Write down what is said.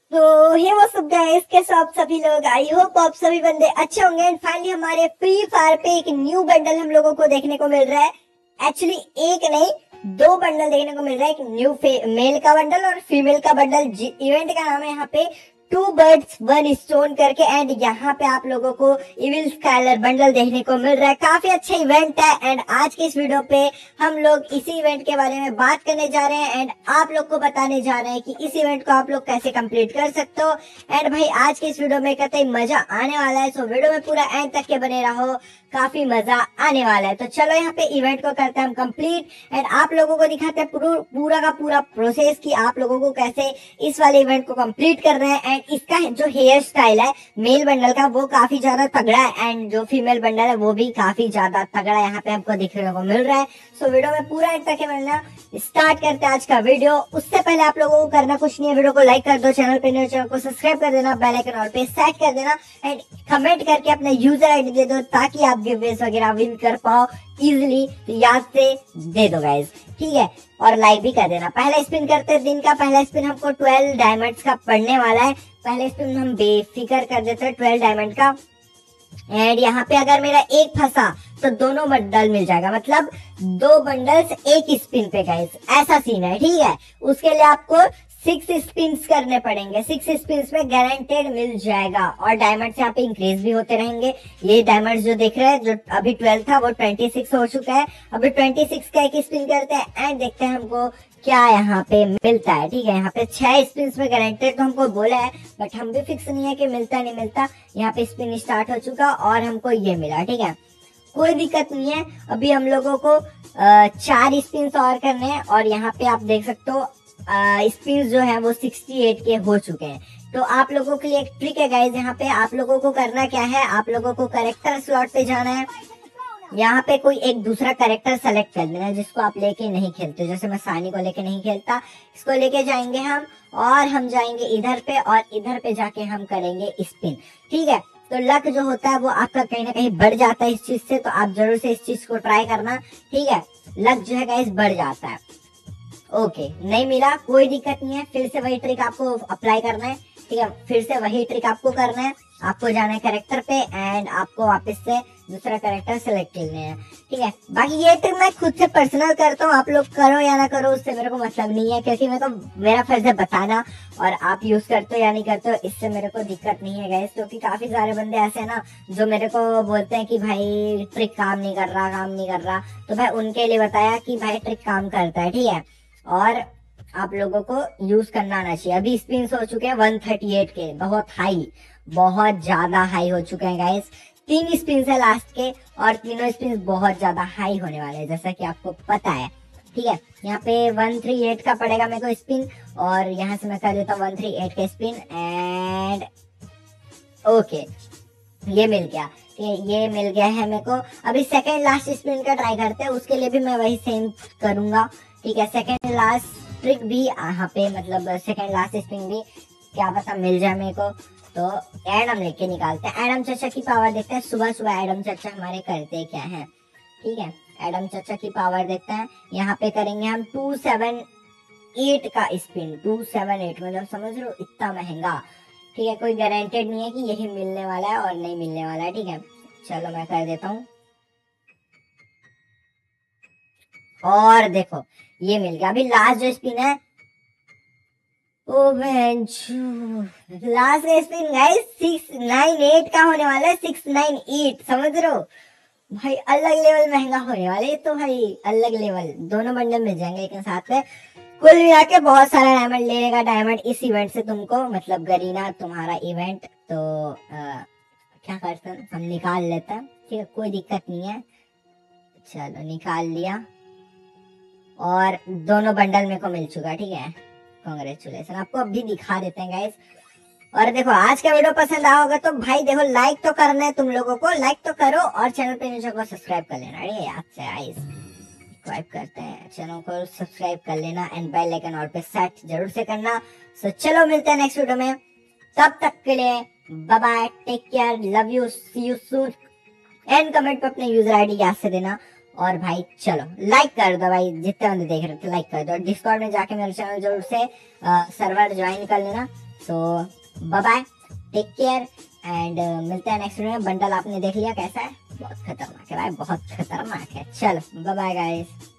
तो हे वो सब गाइस, कैसे आप सभी लोग। आई होप आप सभी बंदे अच्छे होंगे। एंड फाइनली हमारे फ्री फायर पे एक न्यू बंडल हम लोगों को देखने को मिल रहा है। एक्चुअली एक नहीं, दो बंडल देखने को मिल रहा है। एक न्यू मेल का बंडल और फीमेल का बंडल। इवेंट का नाम है यहाँ पे 2 बर्ड्स 1 स्टोन करके। एंड यहाँ पे आप लोगों को इविल स्काइलर बंडल देखने को मिल रहा है। काफी अच्छा इवेंट है। एंड आज के इस वीडियो पे हम लोग इसी इवेंट के बारे में बात करने जा रहे हैं। एंड आप लोग को बताने जा रहे हैं कि इस इवेंट को आप लोग कैसे कंप्लीट कर सकते हो। एंड भाई आज के इस वीडियो में कतई मजा आने वाला है। सो वीडियो में पूरा एंड तक के बने रहो, काफी मजा आने वाला है। तो चलो यहाँ पे इवेंट को करते हैं हम कंप्लीट। एंड आप लोगों को दिखाते हैं पूरा का पूरा प्रोसेस कि आप लोगों को कैसे इस वाले इवेंट को कंप्लीट कर रहे हैं। एंड इसका जो हेयर स्टाइल है मेल बंडल का वो काफी ज्यादा तगड़ा है। एंड जो फीमेल बंडल है वो भी काफी ज्यादा तगड़ा यहाँ पे हमको देखने को मिल रहा है। सो वीडियो में पूरा एंड तक मिलना। स्टार्ट करते हैं आज का वीडियो। उससे पहले आप लोगों को करना कुछ नहीं है, वीडियो को लाइक कर दो, चैनल पे नए चैनल को सब्सक्राइब कर देना, बेल आइकन ऑल पे सेट कर देना। एंड कमेंट करके अपना यूजर आईडी दे दो ताकि आप गिवअवेज वगैरह विन कर पाओ इजिली। तो याद से दे दो गाइज, ठीक है। और लाइक भी कर देना। पहला स्पिन करते हैं। दिन का पहला स्पिन हमको 12 डायमंड्स का पड़ने वाला है। पहले स्पिन हम बेफिक्र कर देते हैं 12 डायमंड का। एंड यहाँ पे अगर मेरा एक फंसा तो दोनों बंडल मिल जाएगा, मतलब 2 बंडल्स एक स्पिन पे गाइस, ऐसा सीन है, ठीक है। उसके लिए आपको 6 स्पिन्स करने पड़ेंगे। 6 स्पिन्स में गारंटेड मिल जाएगा। और डायमंड्स यहाँ पे इंक्रीज भी होते रहेंगे। ये डायमंड्स जो दिख रहे हैं, जो अभी 12 था वो 26 हो चुका है। अभी 26 का एक स्पिन करते हैं एंड देखते हैं हमको क्या यहाँ पे मिलता है, ठीक है। यहाँ पे 6 स्पिन में गारंटेड तो हमको बोला है, बट हम भी फिक्स नहीं है कि मिलता नहीं मिलता। यहाँ पे स्पिन स्टार्ट हो चुका और हमको ये मिला, ठीक है। कोई दिक्कत नहीं है। अभी हम लोगों को 4 स्पिन और करने हैं। और यहाँ पे आप देख सकते हो स्पिन जो है वो 68 के हो चुके हैं। तो आप लोगों के लिए एक ट्रिक है गाइज। यहाँ पे आप लोगों को करना क्या है, आप लोगों को कैरेक्टर स्लॉट पे जाना है। यहाँ पे कोई एक दूसरा कैरेक्टर सेलेक्ट कर लेना जिसको आप लेके नहीं खेलते। जैसे मैं सानी को लेके नहीं खेलता, इसको लेके जाएंगे हम। और हम जाएंगे इधर पे और इधर पे जाके हम करेंगे स्पिन, ठीक है। तो लक जो होता है वो आपका कहीं ना कहीं बढ़ जाता है इस चीज से। तो आप जरूर से इस चीज को ट्राई करना, ठीक है। लक जो है गाइस बढ़ जाता है। ओके, नहीं मिला कोई दिक्कत नहीं है। फिर से वही ट्रिक आपको अप्लाई करना है, ठीक है। फिर से वही ट्रिक आपको करना है। आपको जाना है कैरेक्टर पे एंड आपको वापस से दूसरा कैरेक्टर सेलेक्ट करने हैं, ठीक है। बाकी ये ट्रिक मैं खुद से पर्सनल करता हूँ, आप लोग करो या ना करो उससे मेरे को मतलब नहीं है, क्योंकि मेरे को मेरा फर्ज है बताना। और आप यूज करते हो या नहीं करते हो इससे मेरे को दिक्कत नहीं है गाइस। क्योंकि काफी सारे बंदे ऐसे हैं ना जो मेरे को बोलते हैं कि भाई ट्रिक काम नहीं कर रहा, काम नहीं कर रहा। तो भाई उनके लिए बताया कि भाई ट्रिक काम करता है, ठीक है। और आप लोगों को यूज करना आना चाहिए। अभी स्पिन हो चुके हैं 138 के, बहुत हाई, बहुत ज्यादा हाई हो चुके हैं गाइस। 3 स्पिन है लास्ट के और तीनों स्पिन बहुत ज्यादा हाई होने वाले हैं, जैसा कि आपको पता है, ठीक है। यहाँ पे 138 का पड़ेगा मेरे को स्पिन। और यहाँ से मैं कर देता हूँ 138 का स्पिन एंड ओके, ये मिल गया, ठीक है। ये मिल गया है मेरे को। अभी सेकंड लास्ट स्पिन का ट्राई करते हैं, उसके लिए भी मैं वही सेम करूंगा, ठीक है। सेकंड लास्ट ट्रिक भी यहाँ पे, मतलब सेकंड लास्ट स्पिन भी क्या पता मिल जाए मेरे को। तो एडम लेके निकालते हैं। एडम चाचा की पावर देखते हैं। सुबह सुबह एडम चाचा हमारे करते क्या है, ठीक है। एडम चाचा की पावर देखते हैं। यहाँ पे करेंगे हम 278 का स्पिन। 278 मतलब समझ लो इतना महंगा, ठीक है। कोई गारंटेड नहीं है कि यही मिलने वाला है और नहीं मिलने वाला है, ठीक है। चलो मैं कर देता हूँ और देखो ये मिल गया। अभी लास्ट जो स्पिन है, ओ लास्ट स्पिन गाइस 698 का होने वाला है। 698 समझ रहे हो भाई, अलग लेवल महंगा होने वाला है तो भाई, अलग लेवल। दोनों बंडल मिल जाएंगे लेकिन साथ में। कुल मिला के बहुत सारा डायमंड लेने का। डायमंड इस इवेंट से तुमको, मतलब गरीना तुम्हारा इवेंट तो क्या करते हैं हम निकाल लेते हैं, ठीक है। कोई दिक्कत नहीं है, चलो निकाल लिया। और दोनों बंडल मेरे को मिल चुका, ठीक है। कांग्रेचुलेसन। आपको अभी दिखा देते हैं गाइस। और देखो आज का वीडियो पसंद आया होगा तो भाई देखो लाइक तो करना है तुम लोगों को, लाइक तो करो। और चैनल पे नीचे को सब्सक्राइब कर लेना, ठीक है। याद से गाइस सब्सक्राइब करते हैं, चैनल को सब्सक्राइब कर लेना एंड बेल आइकन ऑल पे सेट जरूर से करना। सो चलो मिलते हैं नेक्स्ट वीडियो में, तब तक के लिए bye bye, take care, love you, see you soon. And comment पे अपने यूजर आईडी याद से देना। और भाई चलो लाइक कर दो भाई, जितने बंदे देख रहे थे लाइक कर दो। डिस्कॉर्ड में जाके मेरे चैनल जरूर से सर्वर ज्वाइन कर लेना। So bye bye, take care and मिलते हैं नेक्स्ट वीडियो में। बंडल आपने देख लिया कैसा है, बहुत खतरनाक है भाई, बहुत खतरनाक है। चलो बाय बाय गाइस।